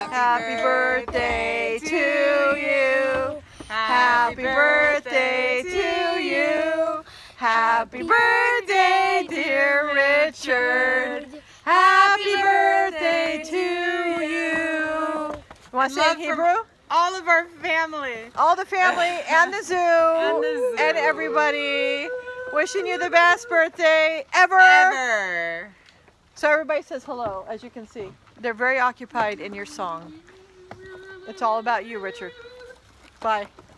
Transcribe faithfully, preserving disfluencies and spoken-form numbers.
Happy birthday to you. Happy birthday to you. Happy birthday, dear Richard. Happy birthday to you. You want to say it in Hebrew? All of our family. All the family and the zoo. And the zoo. And everybody. Wishing you the best birthday ever. Ever. So everybody says hello, as you can see. They're very occupied in your song. It's all about you, Richard. Bye.